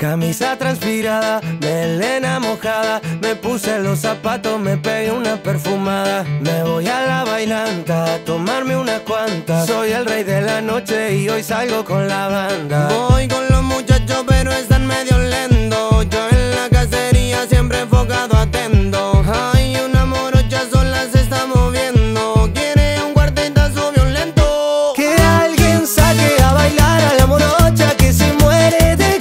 Camisa transpirada, melena mojada, me puse los zapatos, me pegué una perfumada. Me voy a la bailanta a tomarme unas cuantas. Soy el rey de la noche y hoy salgo con la banda. Voy con los muchachos pero están medio lentos. Yo en la cacería siempre enfocado atento. Hay una morocha sola se está moviendo. Quiere un cuartetazo violento. Que alguien saque a bailar a la morocha que se muere de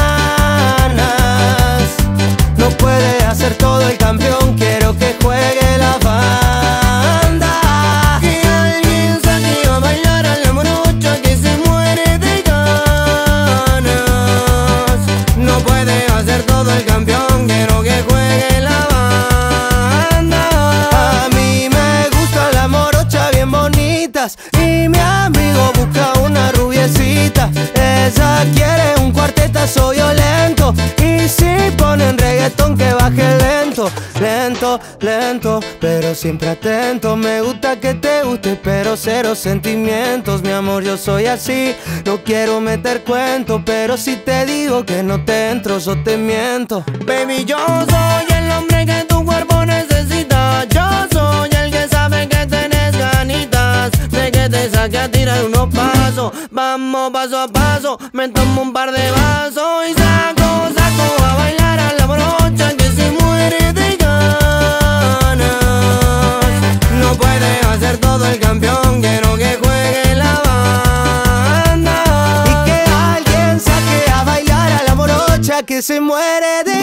ganas. No puede hacer todo el campeón, quiero que juegue la banda. Que alguien saque a bailar a la morocha que se muere de ganas. No puede hacer todo el campeón, quiero que juegue la banda. A mí me gustan las morochas bien bonitas y mi amigo busca una rubiecita. Ella quiere un cuartetazo violento y si ponen reggaetón que baje lento, lento, lento, pero siempre atento. Me gusta que te guste pero cero sentimientos. Mi amor, yo soy así, no quiero meter cuento, pero si te digo que no te entro, yo te miento. Baby, yo soy el hombre que tu cuerpo necesita. Yo soy el que sabe que tenés ganitas de que te saque a tirar unos pasos. Vamos paso a paso, me tomo un par de vasos y saco a bailar a la morocha que se muere de ganas. No puede hacer todo el campeón, quiero que juegue la banda. Y que alguien saque a bailar a la morocha que se muere de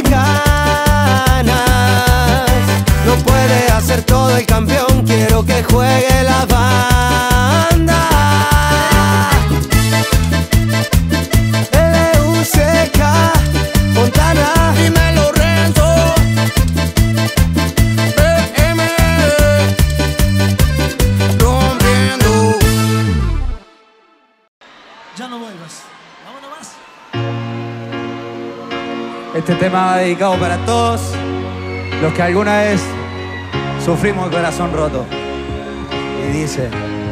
ganas. No puede hacer todo el campeón, quiero que juegue la banda. L.U.C.K. Fontana. Dímelo, Renzo. BM. Rompiendo. Ya no vuelvas. Vámonos más. Este tema va dedicado para todos los que alguna vez sufrimos el corazón roto. Y dice: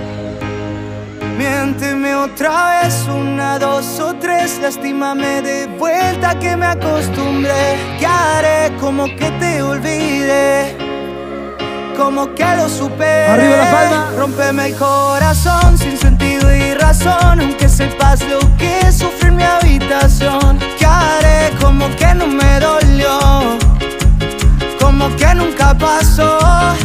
miénteme otra vez, una, dos o tres. Lastímame de vuelta que me acostumbré. Que haré como que te olvidé, como que lo superé. Arriba la palma. Rómpeme el corazón sin sentido y razón, aunque sepas lo que es sufrir mi habitación. Que haré como que no me dolió, como que nunca pasó.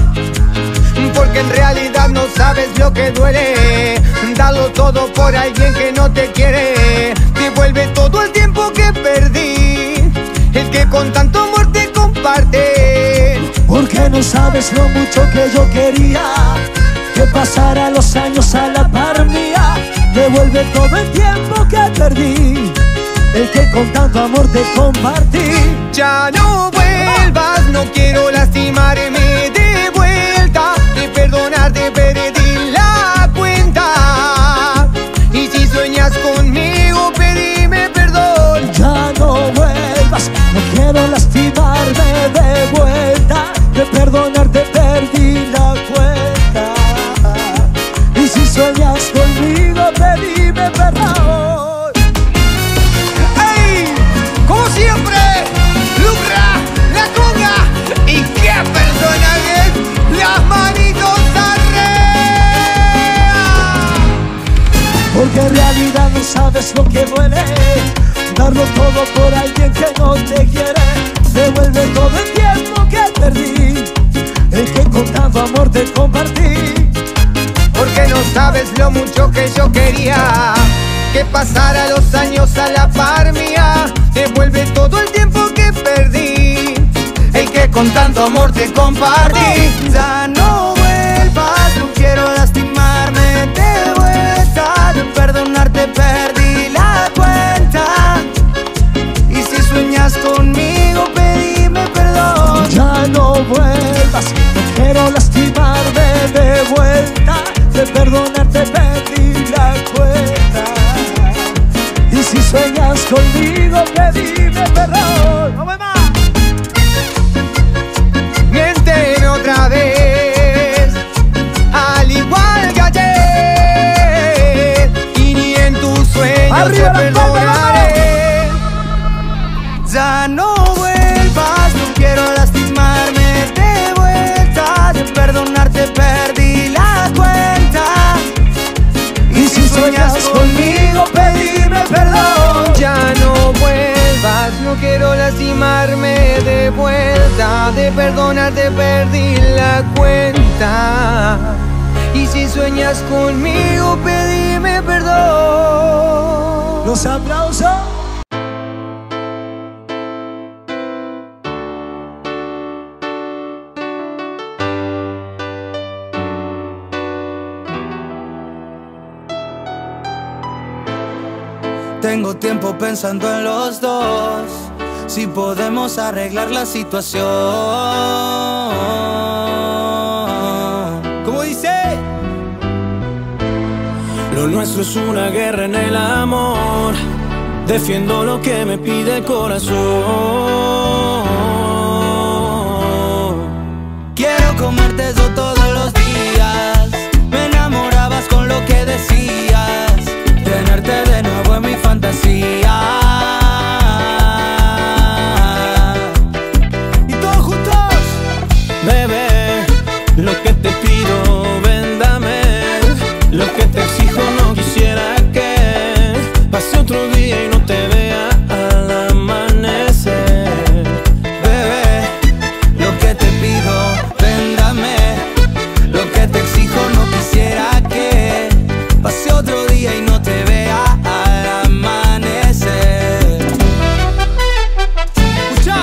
Porque en realidad no sabes lo que duele. Dalo todo por alguien que no te quiere. Devuelve todo el tiempo que perdí, el que con tanto amor te comparte. Porque no sabes lo mucho que yo quería que pasara los años a la par mía. Devuelve todo el tiempo que perdí, el que con tanto amor te compartí. Ya no vuelvas, no quiero lastimarme de vuelta. De perdonarte perdí la cuenta. Y si sueñas conmigo, pedime perdón. Ya no vuelvas, no quiero lastimarme de vuelta. De perdonarte perdí la cuenta. Y si sueñas conmigo, pedime perdón. ¡Ey! Como siempre, Lucra, la conga. ¿Y qué personajes? Las manitos arriba. Porque en realidad no sabes lo que duele, darlo todo por alguien que no te quiere. Devuelve todo el tiempo que perdí, el que con tanto amor te compartí. Porque no sabes lo mucho que yo quería que pasara los años a la par mía. Devuelve todo el tiempo que perdí, el que con tanto amor te compartí. Ya no vuelvas, no quiero lastimarme de vuelta. De perdonarte perdí la cuenta. Y si sueñas conmigo, pedime perdón. Ya no vuelvas, no quiero lastimarme de vuelta. De perdonarte perdí la cuenta. Y si sueñas conmigo, pedime perdón. ¡No me más! Miénteme otra vez, al igual Ya no vuelvas, no quiero lastimarme de vuelta. De perdonarte perdí la cuenta. Y si sueñas conmigo, pedime perdón. Ya no vuelvas, no quiero lastimarme de vuelta. De perdonarte perdí la cuenta. Y si sueñas conmigo, pedime perdón. Los aplausos. Tengo tiempo pensando en los dos, si podemos arreglar la situación. ¿Cómo dice? Lo nuestro es una guerra en el amor. Defiendo lo que me pide el corazón. Quiero comerte eso todos los días. Me enamorabas con lo que decías. Tenerte de nuevo en mi fantasía. Y todos juntos. Bebé, lo que te pido, ven, dame. Lo que te exijo, no quisiera que pase otro día y no te vea al amanecer. Bebé, lo que te pido, ven, dame. Lo que te exijo, no quisiera que pase otro día y no te vea al amanecer. Escucha.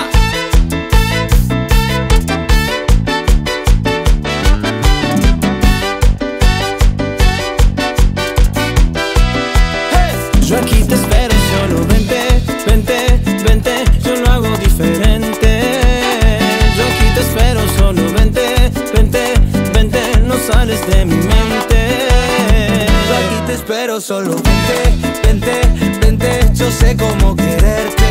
Yo aquí te espero, solo vente, vente, vente, yo lo hago diferente. Yo aquí te espero, solo vente, vente, vente, no sales de mi mente. Yo aquí te espero, solo vente, vente, vente. Yo sé cómo quererte.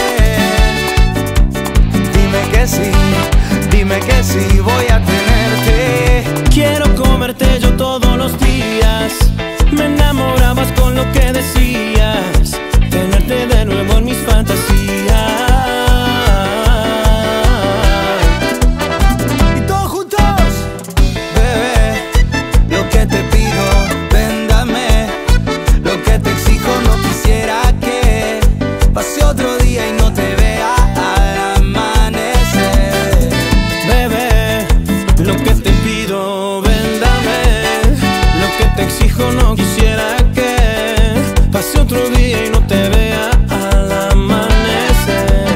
Dime que sí, voy a tenerte. Quiero comerte yo todos los días. Me enamorabas con lo que decías. Tenerte de nuevo en mis fantasías. Y todos juntos. Bebé, lo que te pido, ven, dame. Lo que te exijo, no quisiera que pase otro día y no te vea al amanecer. Bebé, lo que te pido, ven, dame. Lo que te exijo, no quisiera que pase otro día y no te vea al amanecer.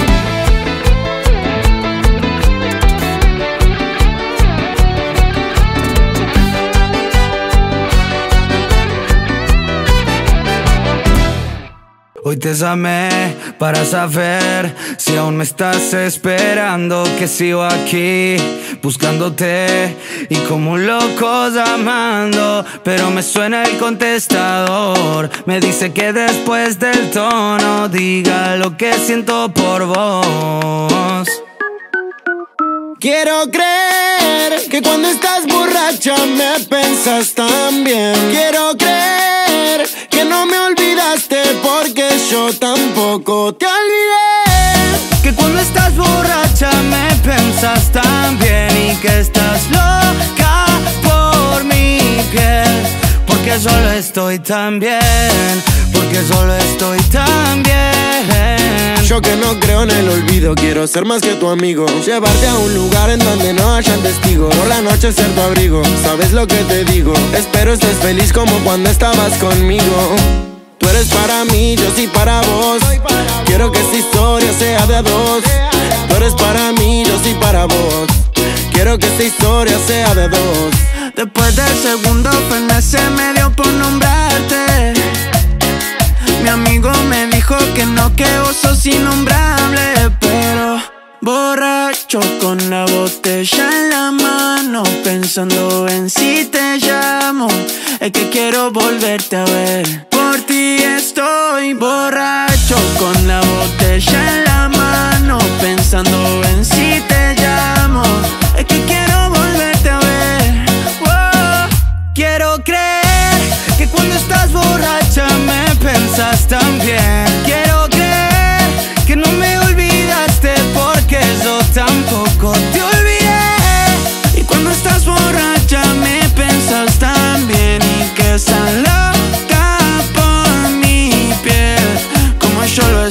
Hoy te llamé para saber si aún me estás esperando, que sigo aquí buscándote y como un loco llamando, pero me suena el contestador. Me dice que después del tono diga lo que siento por vos. Quiero creer que cuando estás borracha me pensas tan bien. Quiero creer que no me olvidaste porque yo tampoco te olvidé. Que cuando estás borracha me pensas tan bien y que estás loca por mi piel. Porque solo estoy tan bien, porque solo estoy tan bien. Yo que no creo en el olvido, quiero ser más que tu amigo. Llevarte a un lugar en donde no hayan testigos. Por la noche ser tu abrigo, sabes lo que te digo. Espero estés feliz como cuando estabas conmigo. Tú eres para mí, yo sí para vos. Quiero que esta historia sea de a dos. Tú eres para mí, yo sí para vos. Quiero que esta historia sea de dos. Después del segundo pena se me dio por nombrarte. Mi amigo me dijo que no, que vos sos innombrable. Pero borracho con la botella en la mano, pensando en si te llamo, es que quiero volverte a ver. Por ti estoy borracho con la botella en la mano, pensando en si te llamo, es que quiero volverte a ver. Quiero creer que cuando estás borracha me pensas tan bien. Quiero creer que no me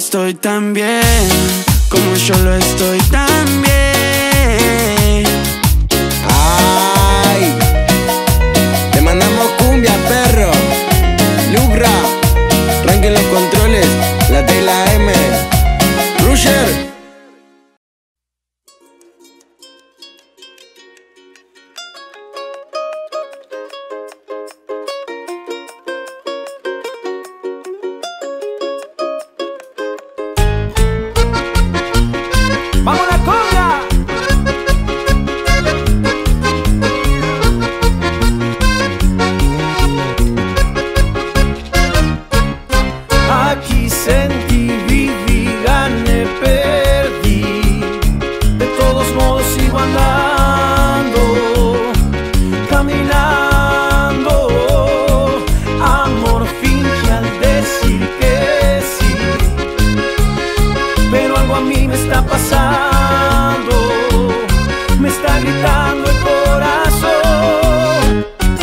estoy tan bien, como yo lo estoy tan bien. Ay, te mandamos cumbia, perro. Lugra, arranquen los controles, la T y la M. Rusher. ¡Vamos a la conga! Aquí sentí, viví, gané, perdí. De todos modos sigo andando, caminando. Amor finge al decir que sí, pero algo a mí me está pasando, me está gritando el corazón.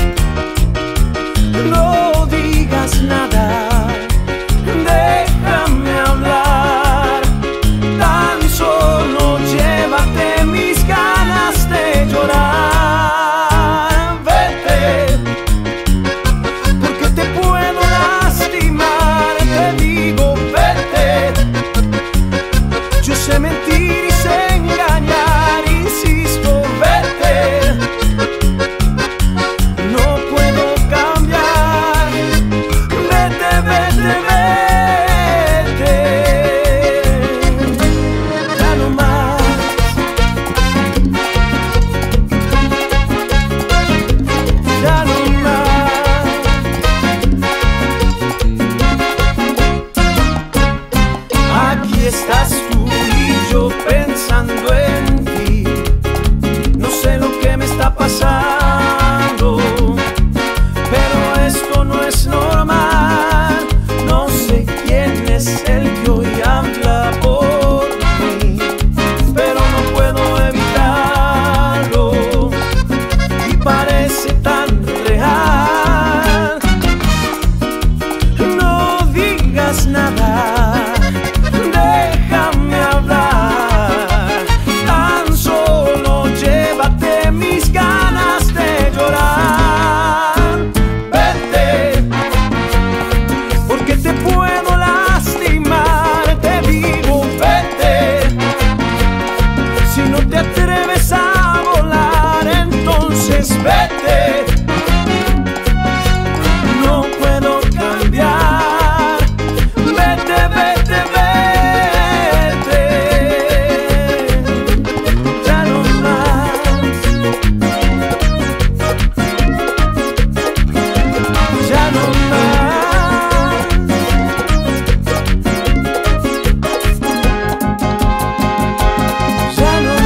No digas nada, déjame hablar, tan solo llévate mis ganas de llorar. Vete, porque te puedo lastimar, te digo vete. Yo sé mentir y sé engañar, insisto, vete. No puedo cambiar, vete, vete, vete. Ya no más, ya no más. Aquí estás tú y yo pensando en ti. No sé lo que me está pasando, pero esto no es normal. No sé quién es el que hoy habla por mí, pero no puedo evitarlo y parece tan real. No digas nada, déjame hablar, tan solo llévate mis ganas de llorar. Vete, porque te puedo lastimar, te digo vete. Si no te atreves a volar, entonces vete. No puedo cambiar, vete, vete, vete. Ya no más, ya no más, ya no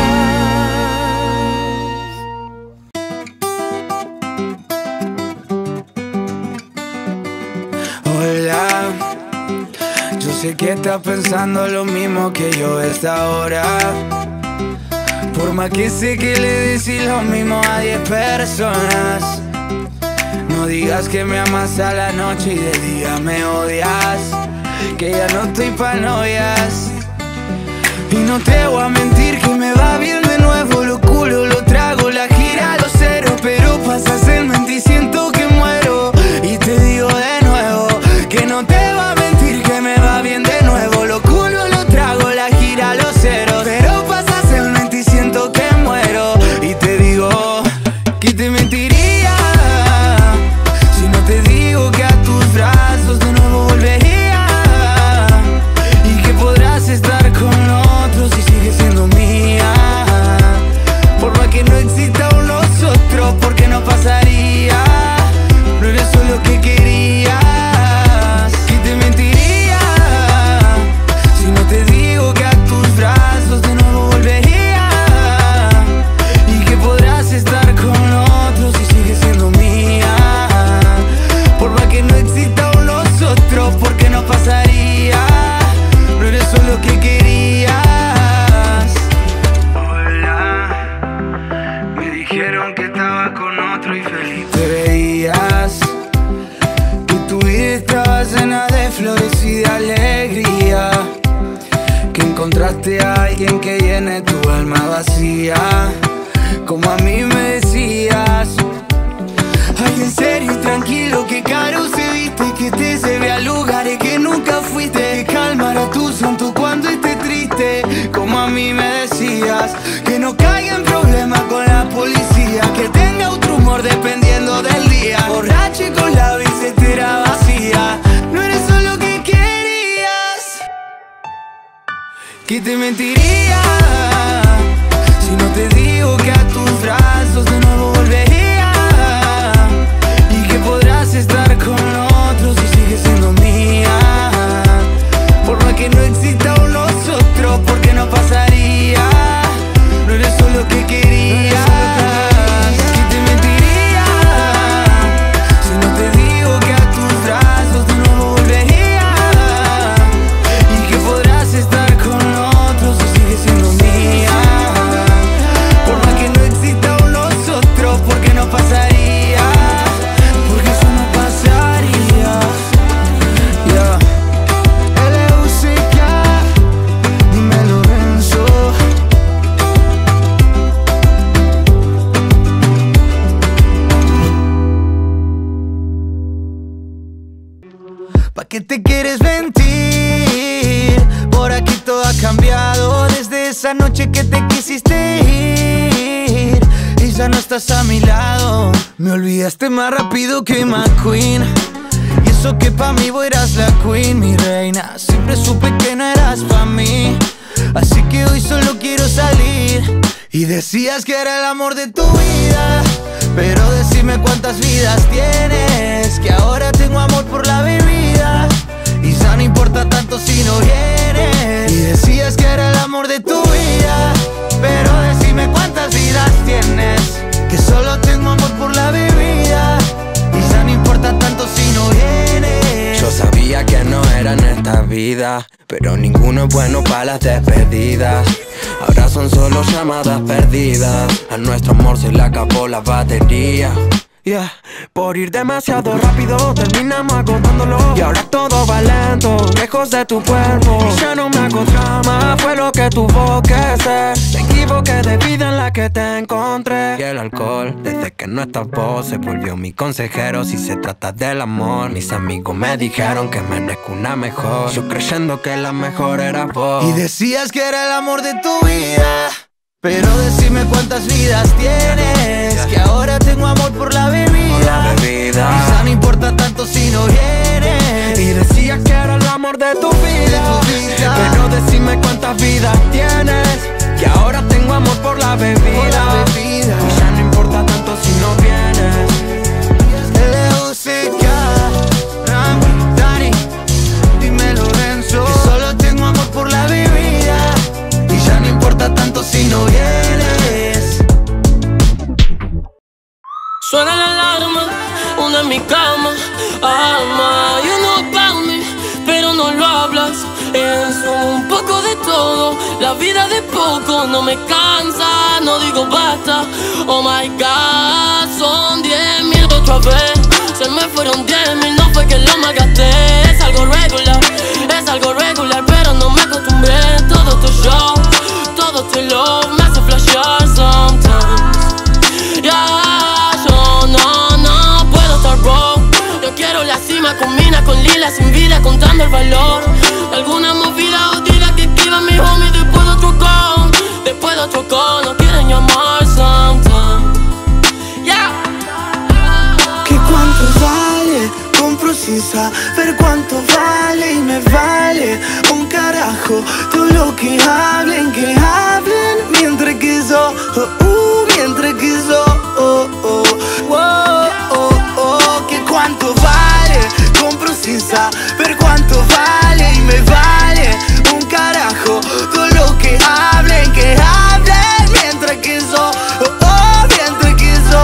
más. Hola, yo sé que estás pensando lo mismo que yo a esta hora. Por más que sé que le decís lo mismo a 10 personas, no digas que me amas a la noche y de día me odias, que ya no estoy pa' novias. Y no te voy a mentir que me va bien de nuevo, lo culo, lo trago, la gira, lo cero, pero pasas el mente y siento que muero. Y te digo de nuevo que no te voy a mentir que me va bien de nuevo, lo culo, lo trago, la gira, lo cero, pero pasas el mente y siento que muero. Y te digo que te mentiría si no te digo que a tus brazos de nuevo volvería, y que podrás estar con otros y sigues siendo mía. encontraste a alguien que llene tu alma vacía, como a mí me decías. Alguien serio y tranquilo, que caro se viste, que te lleve a lugares que nunca fuiste, que calmara tu santo cuando esté triste, como a mí me decías. Que no caiga en problemas con la policía, que tenga otro humor dependiendo del día, borracho y con la billetera vacía. No eres solo que querías, que te mentiría si no te digo que a tus brazos de nuevo volvería, y que podrás estar con otros y sigues siendo mía. Por más que no exista un nosotros, porque no pasaría. No eres solo que querías, que te mentiría si no te digo que a tus brazos de nuevo volvería, y que podrás estar con otros y sigues siendo mía. Por más que no exista un nosotros, porque no pasaría, porque eso no pasaría. Yeah. L.U.C.K. dímelo Renzo. ¿Pa' qué te quieres mentir? Por aquí todo ha cambiado desde esa noche que te quisiste ir, y ya no estás a mi lado. Me olvidaste más rápido que McQueen, y eso que pa' mí vos eras la queen, mi reina. Siempre supe que no eras pa' mí, así que hoy solo quiero salir. Y decías que era el amor de tu vida, pero decime cuántas vidas tienes, que ahora tengo amor por la bebida, y ya no importa tanto si no vienes. Y decías que era el amor de tu vida, pero decime cuántas vidas tienes, que solo tengo amor por la bebida, y ya no importa tanto si no vienes. Yo sabía que no era en esta vida, pero ninguno es bueno para las despedidas. Ahora son solo llamadas perdidas, a nuestro amor se le acabó la batería. Yeah. Por ir demasiado rápido terminamos agotándolo, y ahora todo va lento, lejos de tu cuerpo. Y ya no me hago drama, fue lo que tuvo que ser. Me equivoqué de vida en la que te encontré. Y el alcohol, desde que no estás vos, se volvió mi consejero. Si se trata del amor, mis amigos me dijeron que merezco una mejor, yo creyendo que la mejor era vos. Y decías que era el amor de tu vida, pero decime cuántas vidas tienes, que ahora tengo amor por la bebida, y ya no importa tanto si no vienes. Y decías que era el amor de tu vida, pero decime cuántas vidas tienes, que ahora tengo amor por la bebida, y ya no importa tanto si no vienes. L.U.C.K. Rami, Dani, dímelo Renzo, que solo tengo amor por la bebida, y ya no importa tanto si no vienes. Suena la alarma, una en mi cama. Alma, you know about me, pero no lo hablas. Es un poco de todo, la vida de poco no me cansa, no digo basta. Oh my God, son 10.000 otra vez. Se me fueron 10.000, no fue que lo malgasté. Es algo regular, pero no me acostumbré. Todo tu show, todo tu love me hace flashear sometimes. Yeah, yo no puedo estar broke. Yo quiero la cima, combina con lila, sin vida, contando el valor de alguna movida jodida que esquiva mi homie. Después de otro con, no quieren llamar sometimes. Yeah. ¿Qué cuánto vale? Compro sin saber cuánto vale, y me vale un carajo todo lo que hablen, mientras que yo, mientras que yo, ¿qué cuánto vale? Compro sin saber cuánto vale, y me vale un carajo todo lo que hablen, mientras que yo, mientras que yo,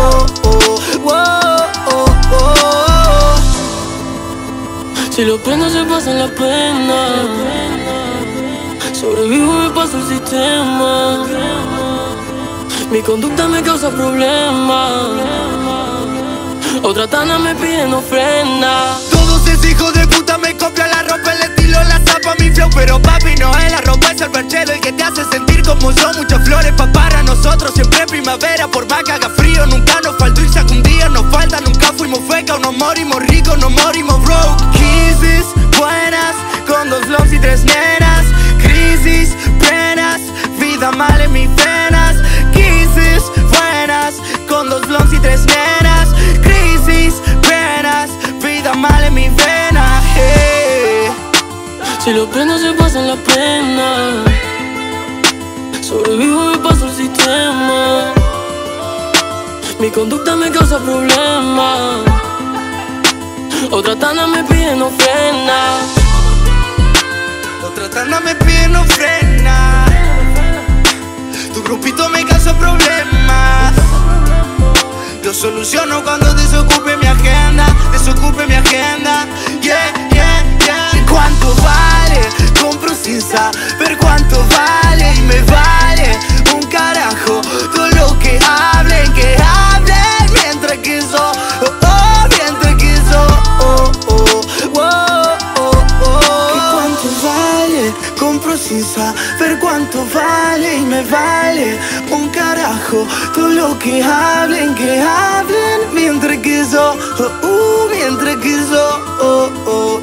Si lo prendo se pasa la pena, sobrevivo me paso el sistema. Mi conducta me causa problemas, otra tana me piden ofrenda. Todos esos hijos de puta me copian la ropa, el estilo, la zapa, mi flow, pero papi no es la ropa, es el los prendo se pasan la pena. Sobrevivo y paso el sistema. Mi conducta me causa problemas. Otra tanda me pide no frena. Otra tanda me pide no frena. Tu grupito me causa problemas. Yo soluciono cuando desocupe mi agenda. Desocupe mi agenda. Yeah, yeah, yeah. ¿Cuánto vale? Compro sin saber cuánto vale. Y me vale un carajo todo lo que hablen. Que hablen mientras que eso, mientras que eso, ¿Y cuánto vale? Compro sin saber cuánto vale. Y me vale un carajo todo lo que hablen mientras que eso, mientras que eso,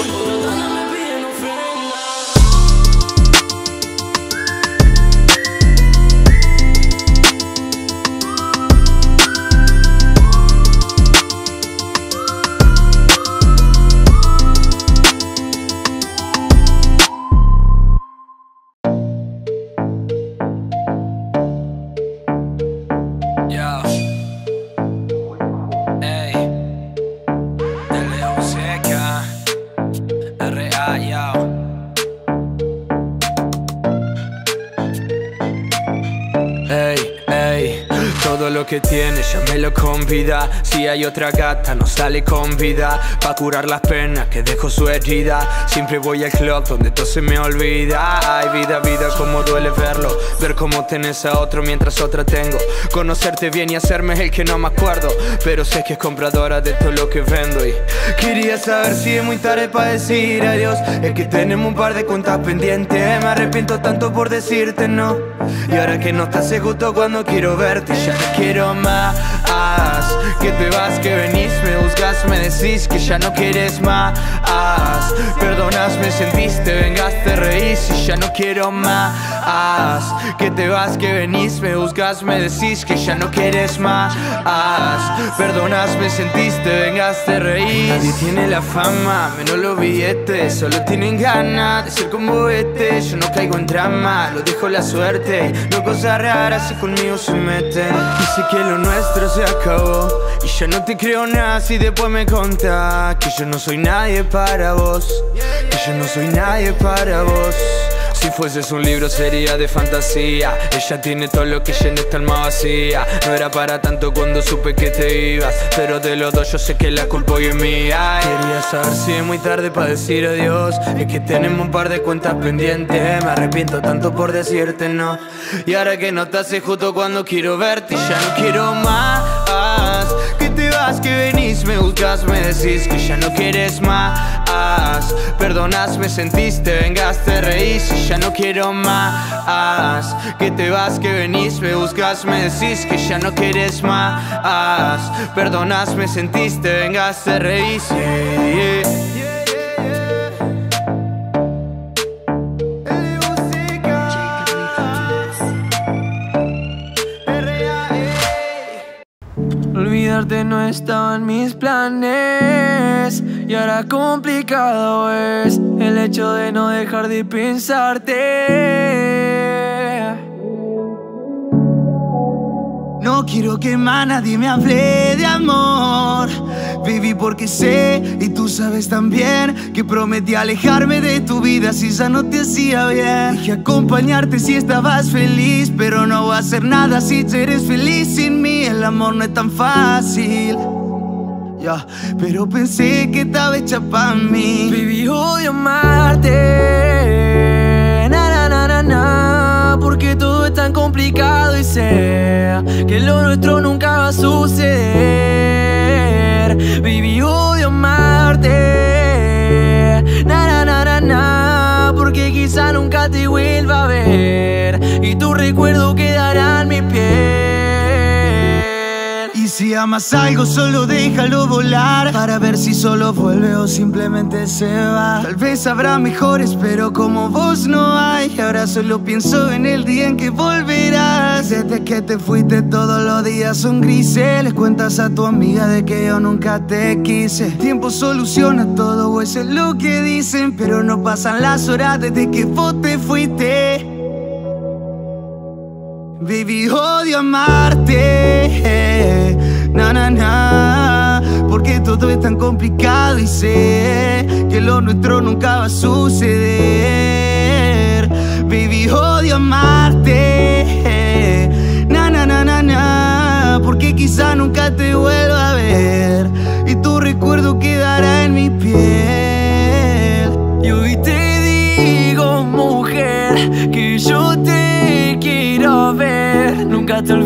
todo lo que tiene ya me lo convida. Si hay otra gata no sale con vida. Pa' curar las penas que dejo su herida. Siempre voy al club donde todo se me olvida. Ay, vida, vida, como duele verlo. Ver cómo tenés a otro mientras otra tengo. Conocerte bien y hacerme el que no me acuerdo. Pero sé que es compradora de todo lo que vendo. Y quería saber si es muy tarde para decir adiós. Es que tenemos un par de cuentas pendientes. Me arrepiento tanto por decirte no. Y ahora que no estás es justo cuando quiero verte. Ya no quiero más. Que te vas, que venís, me buscas, me decís que ya no quieres más. Perdonas, me sentiste, vengaste, reís y ya no quiero más. Que te vas, que venís, me buscas, me decís que ya no quieres más. Perdonas, me sentiste, vengaste, reís. Nadie tiene la fama, menos los billetes. Solo tienen ganas de ser como este. Yo no caigo en drama, lo dejo la suerte. No cosas raras y conmigo se meten. Dice que lo nuestro se acabó y ya no te creo nada si después me contás que yo no soy nadie para vos. Que yo no soy nadie para vos. Si fueses un libro sería de fantasía. Ella tiene todo lo que llena esta alma vacía. No era para tanto cuando supe que te ibas, pero de los dos yo sé que la culpa hoy es mía. Quería saber si es muy tarde para decir adiós. Es que tenemos un par de cuentas pendientes. Me arrepiento tanto por decirte no. Y ahora que no estás es justo cuando quiero verte. Ya no quiero más. Que te vas, que venís, me buscas, me decís que ya no quieres más. Perdonas, me sentiste, vengaste, reís y ya no quiero más. Que te vas, que venís, me buscas, me decís que ya no quieres más. Perdonas, me sentiste, vengaste, reís. Olvidarte no estaba en mis planes y ahora complicado es el hecho de no dejar de pensarte. No quiero que más nadie me hable de amor, baby, porque sé y tú sabes también que prometí alejarme de tu vida si ya no te hacía bien. Dije acompañarte si estabas feliz, pero no voy a hacer nada si ya eres feliz sin mí. El amor no es tan fácil, pero pensé que estaba hecha pa' mí. Baby, odio amarte, porque todo es tan complicado y sé que lo nuestro nunca va a suceder. Baby, odio amarte, porque quizá nunca te vuelva a ver y tu recuerdo quedará en mi piel. Y Si amas algo solo déjalo volar, para ver si solo vuelve o simplemente se va. Tal vez habrá mejores pero como vos no hay. Ahora solo pienso en el día en que volverás. Desde que te fuiste todos los días son grises. Le cuentas a tu amiga de que yo nunca te quise. El tiempo soluciona todo, o eso es lo que dicen. Pero no pasan las horas desde que vos te fuiste. Baby, odio amarte, na na na, porque todo es tan complicado y sé que lo nuestro nunca va a suceder. Baby, odio amarte, na na na na na, porque quizá nunca te vuelva a ver y tu recuerdo quedará en mi piel. Y hoy te digo, mujer, que yo te quiero ver, nunca te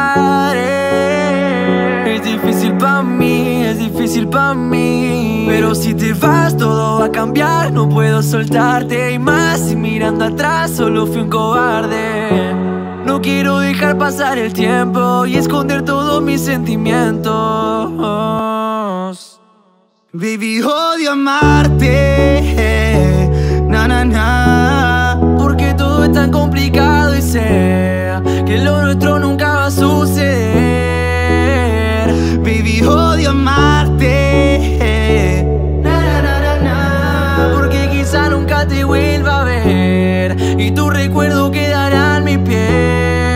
olvidaré. Es difícil pa' mí, es difícil pa' mí, pero si te vas todo va a cambiar. No puedo soltarte y más si mirando atrás solo fui un cobarde. No quiero dejar pasar el tiempo y esconder todos mis sentimientos. Baby, odio amarte, na na na, porque todo es tan complicado y sé que lo nuestro nunca va a suceder. Baby, odio amarte, Na na na na na, porque quizá nunca te vuelva a ver y tu recuerdo quedará en mi piel.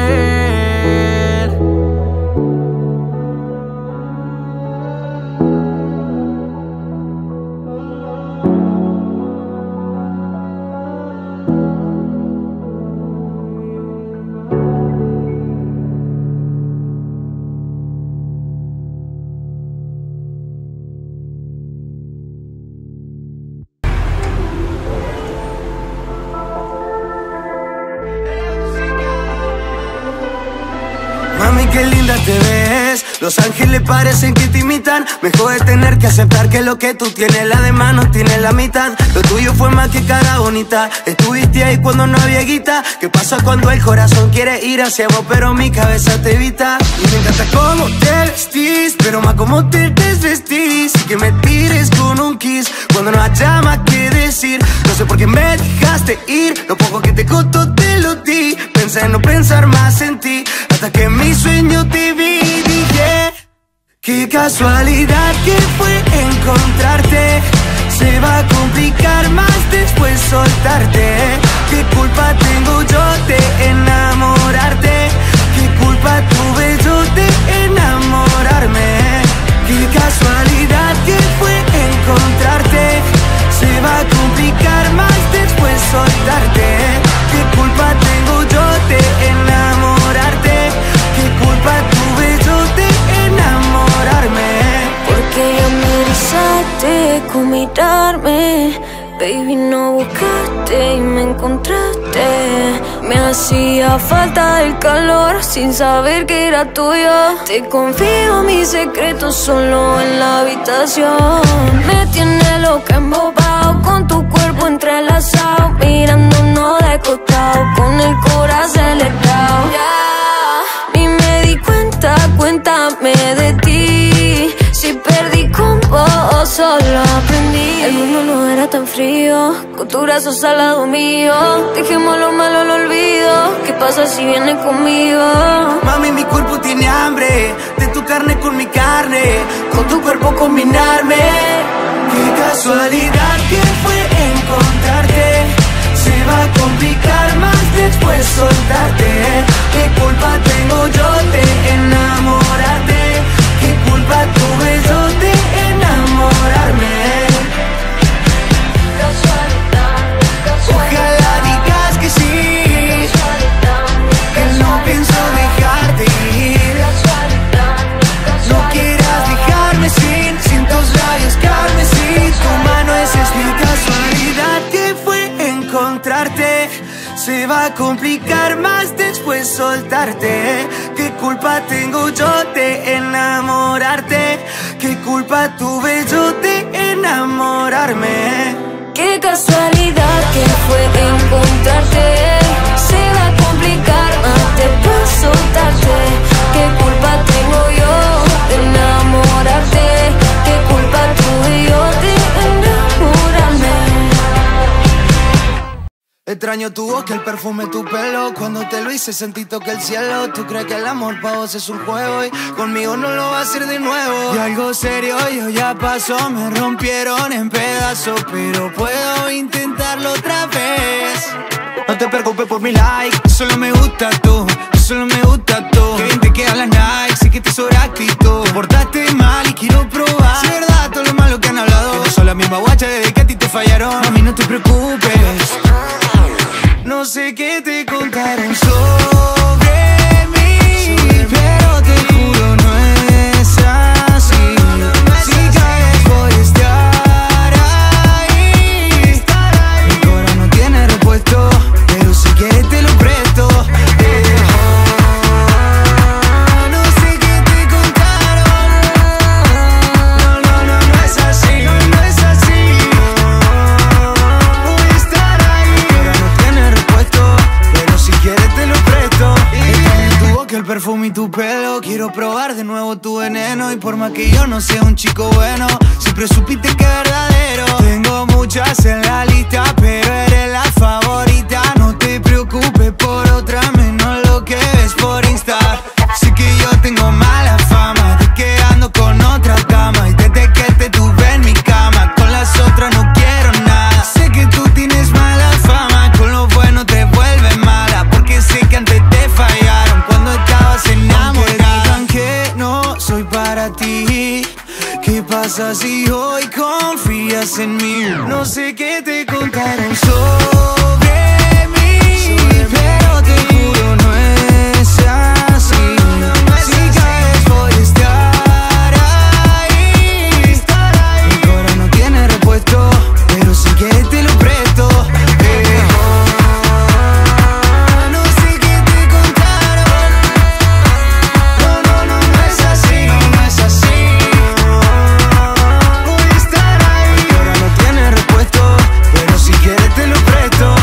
Mami, qué linda te ves. Los ángeles parecen que te imitan. Mejor es tener que aceptar que lo que tú tienes la demás no tiene la mitad. Lo tuyo fue más que cara bonita. Estuviste ahí cuando no había guita. ¿Qué pasa cuando el corazón quiere ir hacia vos pero mi cabeza te evita? Y me encanta cómo te vestís, pero más cómo te desvestís. Y que me tires con un kiss cuando no haya más que decir. No sé por qué me dejaste ir. Lo poco que te costó te lo di. Pensé en no pensar más en ti, hasta que en mi sueño te vi y dije: qué casualidad que fue encontrarte. Se va a complicar más después soltarte. ¿Qué culpa tengo yo de enamorarte? ¿Qué culpa tuve yo de enamorarme? Qué casualidad que fue encontrarte. Se va a complicar más después soltarte. ¿Qué culpa tengo yo de enamorarte? ¿Qué culpa tuve yo de enamorarme? Porque ya me erizaste con mirarme. Baby, no buscaste y me encontraste. Me hacía falta el calor sin saber que era tuyo. Te confío mis secretos solo en la habitación. Me tiene loca embobado con tu cuerpo entrelazado, mirándonos de costado con el corazón acelerado. Ni me di cuenta, cuéntame de ti. Si perdí con vos, solo aprendí. El mundo no era tan frío, con tu brazo al lado mío. Dejemos lo malo al olvido. ¿Qué pasa si vienes conmigo? Mami, mi cuerpo tiene hambre de tu carne con mi carne, con tu cuerpo combinarme. Qué casualidad que fue encontrarte. Se va a complicar más después soltarte. ¿Qué culpa tengo yo de enamorarte? ¿Qué culpa tuve yo de enamorarme? Ojalá digas que sí, que no pienso dejarte ir. No quieras dejarme sin tus labios carmesí. Tu mano, esa es mi casualidad que fue encontrarte. Se va a complicar más después soltarte. ¿Qué culpa tengo yo de enamorarte? ¿Qué culpa tuve yo de enamorarme? Qué casualidad que fue encontrarte. Se va a complicar más después soltarte. ¿Qué culpa tengo yo extraño tu voz que el perfume tu pelo. Cuando te lo hice sentí toque el cielo. Tú crees que el amor pa' vos es un juego y conmigo no lo va a hacer de nuevo. Y algo serio yo ya pasó, me rompieron en pedazos, pero puedo intentarlo otra vez. No te preocupes por mi like, solo me gusta tú, solo me gusta tú. Que bien te quedan las Nike, sé que te sobra actitud. Te portaste mal y quiero probar si es verdad todo lo malo que han hablado. Que sos la misma guacha desde que a ti te fallaron. A mí no te preocupes, no sé qué te contaron sobre mí, pero te juro no es así. Si caes voy a estar ahí. Mi corazón no tiene repuesto, pero si quieres te lo presto. No sé qué te contaron. No es así, no es así. Voy a estar ahí. Mi corazón no tiene repuesto, pero si quieres te lo presto. Extraño tu boca, el perfume y tu pelo. Quiero probar de nuevo tu veneno. Y por más que yo no sea un chico bueno, siempre supiste que es verdadero. Tengo muchas en la lista, pero eres la favorita. No te preocupes por otra, menos lo que ves por Insta. Sé que yo tengo mala fama de que ando con otra cama. Y desde que te tuve en mi cama, con las otras no quiero nada. Sé que tú tienes mala fama, con lo bueno te vuelve mala. Porque sé que antes te fallaron cuando estabas enamorada. Digan que no soy para ti, ¿qué pasa si hoy confías en mí? No sé qué te contaron sobre mí, pero te juro no es así. Si caes voy a estar ahí. Mi corazón no tiene repuesto, pero si quieres te lo presto. No sé qué te contaron. No es así, no es así. Voy a estar ahí. Mi corazón no tiene repuesto, pero si quieres te lo presto.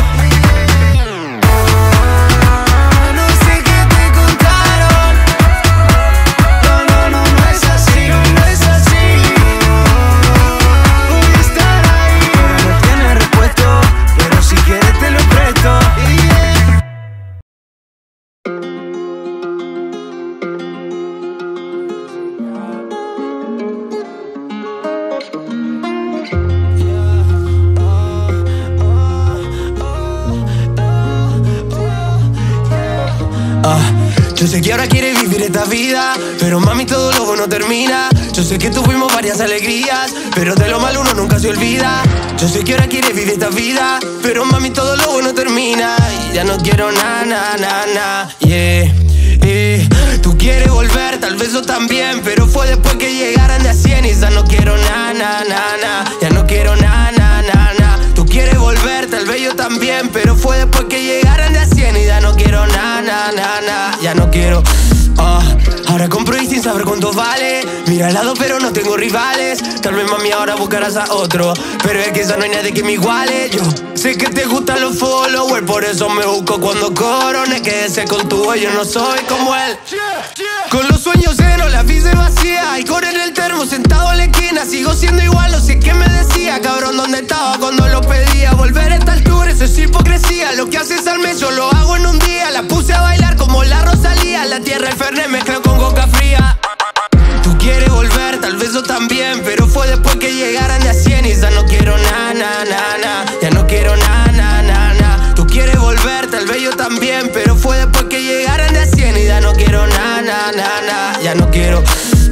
No sé qué te contaron. No es así, no es así. Voy a estar ahí. Mi corazón no tiene repuesto, pero si quieres te lo presto. Yo sé que ahora quieres vivir esta vida, pero mami todo lo bueno termina. Yo sé que tuvimos varias alegrías, pero de lo malo uno nunca se olvida. Yo sé que ahora quieres vivir esta vida, pero mami todo lo bueno termina. Y ya no quiero na, yeah. Tú quieres volver, tal vez yo también, pero fue después que llegaran de a 100. Y ya no quiero na, ya no quiero na. Tú quieres volver, tal vez yo también, pero fue después que llegaran de a 100. Y ya no quiero na, ya no quiero. Ahora compro y sin saber cuánto vale. Mira al lado pero no tengo rivales. Tal vez mami ahora buscarás a otro, pero es que ya no hay nadie que me iguale. Yo sé que te gustan los followers, por eso me busco cuando corone. Quédese con tu yo no soy como él. Con los sueños llenos, la vida vacía. Y con el termo sentado en la esquina. Sigo siendo igual, no sé qué me decía. Cabrón, ¿dónde estaba cuando lo pedía? Volver a esta altura, eso es hipocresía. Lo que haces al mes yo lo hago en un día. La puse a bailar como la Rosalía. La tierra y Fernet mezclado con coca fría. Tú quieres volver, tal vez yo también, pero fue después que llegaran de a 100. Y ya no quiero na, ya no quiero na. Tú quieres volver, tal vez yo también, pero fue después que llegaran de a 100. Y ya no quiero na, ya no quiero.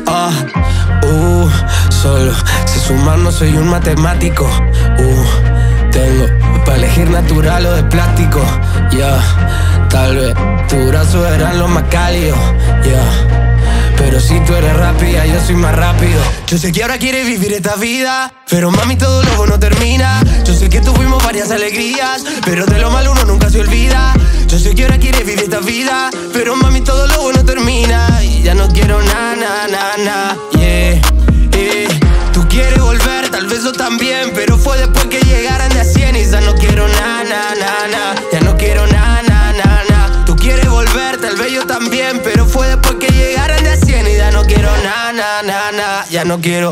Solo sé sumar, no soy un matemático. Tengo para elegir natural o de plástico. Tal vez tus brazos eran los más cálidos. Pero si tú eres rápida, yo soy más rápido. Yo sé que ahora quieres vivir esta vida, pero mami todo lo bueno termina. Yo sé que tuvimos varias alegrías, pero de lo malo uno nunca se olvida. Yo sé que ahora quieres vivir esta vida, pero mami todo lo bueno termina. Y ya no quiero na, yeah. Tú quieres volver, tal vez yo también, pero fue después que llegaran de a 100. Y ya no quiero na, ya no quiero na. Tú quieres volver, tal vez yo también, pero fue después que llegaran de a 100. Y ya no quiero na, ya no quiero.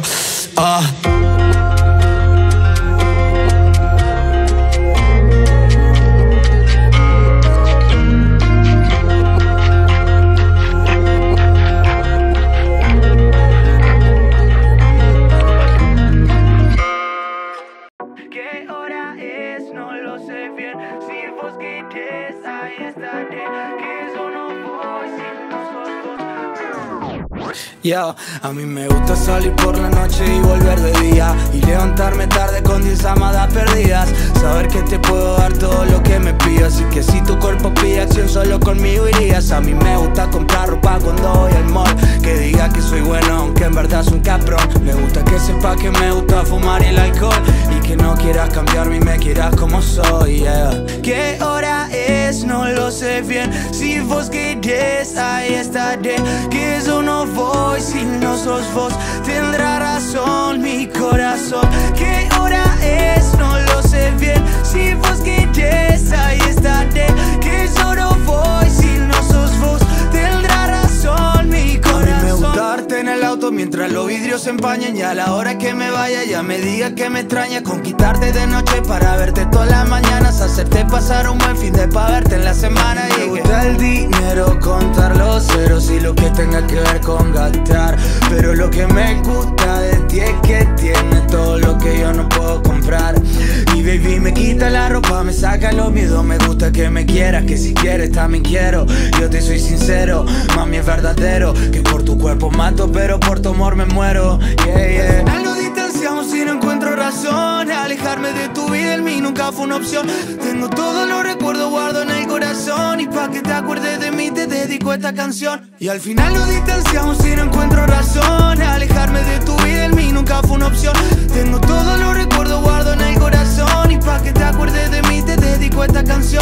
Yo, a mí me gusta salir por la noche y volver de día, y levantarme tarde con 10 amadas perdidas. Saber que te puedo dar todo lo que me pidas, y que si tu cuerpo pide acción solo conmigo irías. A mí me gusta comprar ropa cuando voy al mall, que diga que soy bueno aunque en verdad soy un cabrón. Me gusta que sepa que me gusta fumar y el alcohol, y que no quieras cambiarme y me quieras como soy, yeah. ¿Qué hora es? No lo sé bien. Si vos querés, ahí estaré. Que yo no voy si no sos vos. Tendrá razón mi corazón. ¿Qué hora es? No lo sé bien. Si vos querés, ahí estaré. Que yo no voy si no sos vos. Tendrá razón mi corazón. A mí me gusta darte en el auto mientras los vidrios se empañan, y a la hora que me vaya ya me diga que me extraña. Conquistarte de noche para verte todas las mañanas, hacerte pasar un buen fin de pa' verte en la semana. Y me gusta el dinero, contar los ceros y lo que tenga que ver con gastar, pero lo que me gusta de ti es que tiene todo lo que yo no puedo comprar. Y baby me quita la ropa, me saca los miedos. Me gusta que me quieras, que si quieres también quiero. Yo te soy sincero, mami es verdadero, que por tu cuerpo mato pero por tu amor me muero, yeah, yeah. Al final nos distanciamos y no encuentro razón. Alejarme de tu vida en mí nunca fue una opción. Tengo todos los recuerdos guardo en el corazón, y pa' que te acuerdes de mí te dedico esta canción. Y al final nos distanciamos y no encuentro razón. Alejarme de tu vida en mí nunca fue una opción. Tengo todos los recuerdos guardo en el corazón, y pa' que te acuerdes de mí te dedico esta canción.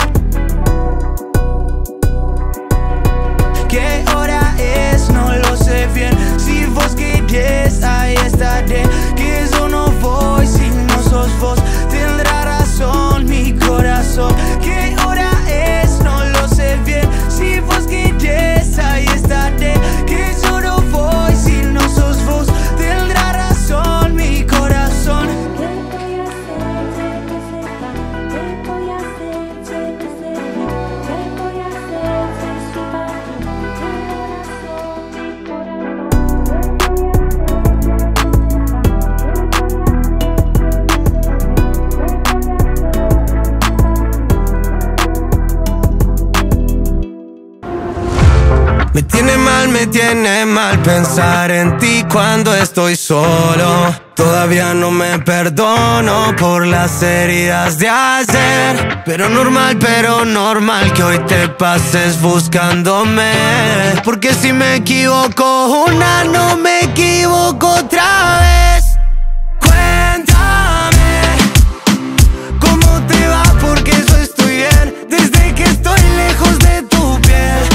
¿Qué hora es? No lo sé bien. Si vos querés, ahí estaré. Que yo no voy si no sos vos. Tendrá razón mi corazón. ¿Qué hora es? No lo sé bien. Si vos querés, ahí estaré. Que yo no voy si no sos vos. Tendrá razón mi corazón. Me tiene mal pensar en ti cuando estoy solo. Todavía no me perdono por las heridas de ayer. Pero normal que hoy te pases buscándome. Porque si me equivoco una, no me equivoco otra vez. Cuéntame cómo te va, porque yo estoy bien desde que estoy lejos de tu piel.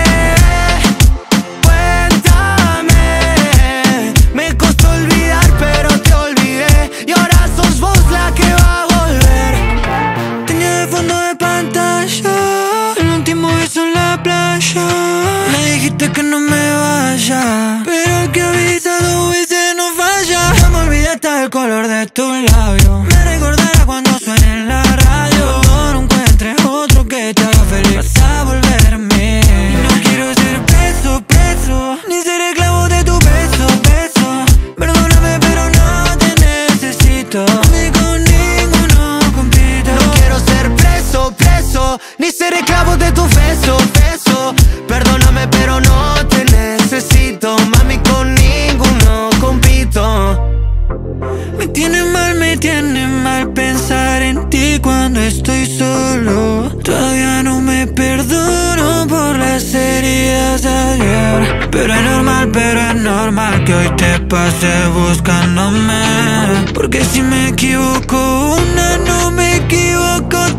Me dijiste que no me vaya, pero el que avisa 2 veces no falla. No me olvidaste del color de tu labio. Me recordarás cuando suene en la radio. No encuentres otro que te haga feliz. Vas a volver a mí. No quiero ser preso, ni ser esclavo de tu beso. Perdóname pero no te necesito. Ni con ninguno compito. No quiero ser preso, ni ser esclavo de tu beso. Perdóname pero no te necesito. Mami, con ninguno compito. Me tiene mal pensar en ti cuando estoy solo. Todavía no me perdono por las heridas de ayer. Pero es normal que hoy te pase buscándome. Porque si me equivoco una, no me equivoco